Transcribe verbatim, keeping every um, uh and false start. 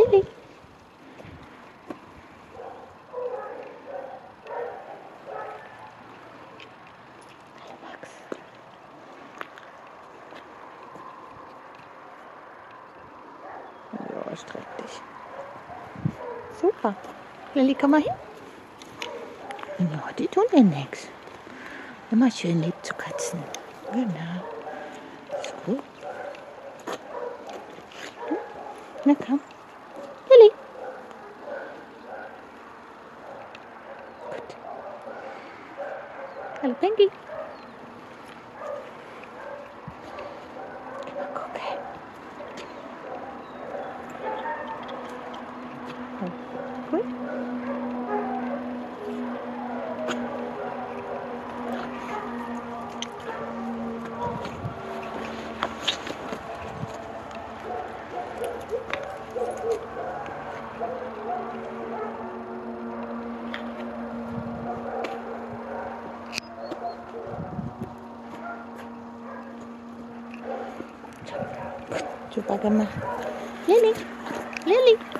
Lilly. Hallo Max. Ja, streck dich. Super. Lilly, komm mal hin. Ja, die tun dir nichts. Immer schön lieb zu Katzen. Genau. Ist gut. Na komm. Lilly. Gut. Hallo Pinky. Geh mal gucken. Oh, gut. Super gemacht. Lilly, Lilly.